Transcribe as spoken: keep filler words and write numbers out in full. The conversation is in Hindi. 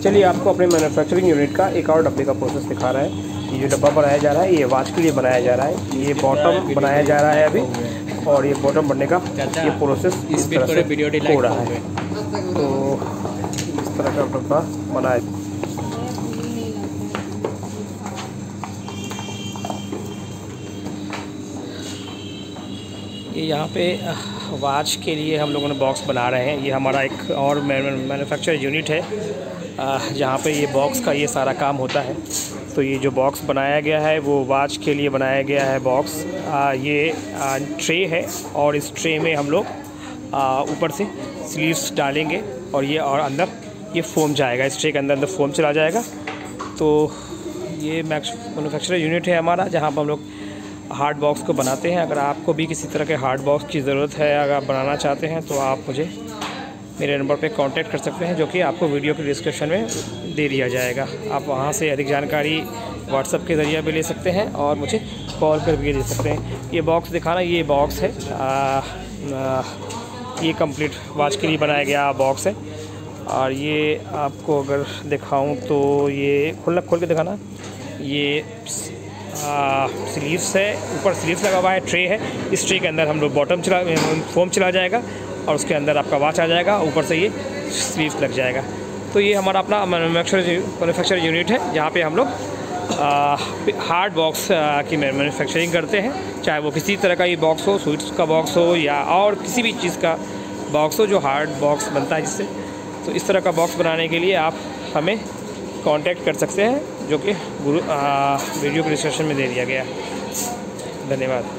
चलिए आपको अपने मैन्युफैक्चरिंग यूनिट का एक और डब्बे का प्रोसेस दिखा रहा है। ये जो डब्बा बनाया जा रहा है ये वॉच के लिए बनाया जा रहा है। ये बॉटम बनाया जा रहा है अभी, और ये बॉटम बनने का ये प्रोसेस इस तरह से हो रहा है। तो इस तरह का डब्बा बनाया। ये यहाँ पे वॉच के लिए हम लोगों ने बॉक्स बना रहे हैं। ये हमारा एक और मैन्युफैक्चर यूनिट है जहाँ पे ये बॉक्स का ये सारा काम होता है। तो ये जो बॉक्स बनाया गया है वो वॉच के लिए बनाया गया है बॉक्स। ये आ, ट्रे है, और इस ट्रे में हम लोग ऊपर से स्लीव्स डालेंगे, और ये और अंदर ये फोम जाएगा। इस ट्रे के अंदर अंदर फोम चला जाएगा। तो ये मैन्युफैक्चर यूनिट है हमारा, जहाँ पर हम लोग हार्ड बॉक्स को बनाते हैं। अगर आपको भी किसी तरह के हार्ड बॉक्स की ज़रूरत है, अगर आप बनाना चाहते हैं, तो आप मुझे मेरे नंबर पे कांटेक्ट कर सकते हैं, जो कि आपको वीडियो के डिस्क्रिप्शन में दे दिया जाएगा। आप वहां से अधिक जानकारी व्हाट्सएप के ज़रिए भी ले सकते हैं, और मुझे कॉल कर भी दे सकते हैं। ये बॉक्स दिखाना, ये बॉक्स है, आ, आ, ये कंप्लीट वॉच के लिए बनाया गया बॉक्स है। और ये आपको अगर दिखाऊँ तो ये खुल खोल के दिखाना, ये स्लीव्स है, ऊपर स्लीव्स लगा हुआ है, ट्रे है। इस ट्रे के अंदर हम लोग बॉटम चला फोम चला जाएगा, और उसके अंदर आपका वॉच आ जाएगा, ऊपर से ये स्लीव्स लग जाएगा। तो ये हमारा अपना मैन्युफैक्चर मैन्युफैक्चर यूनिट है, जहाँ पे हम लोग हार्ड बॉक्स की मैन्युफैक्चरिंग करते हैं। चाहे वो किसी तरह का ये बॉक्स हो, स्वीट्स का बॉक्स हो, या और किसी भी चीज़ का बॉक्स हो जो हार्ड बॉक्स बनता है जिससे। तो इस तरह का बॉक्स बनाने के लिए आप हमें कांटेक्ट कर सकते हैं, जो कि वीडियो के डिस्क्रिप्शन में दे दिया गया है। धन्यवाद।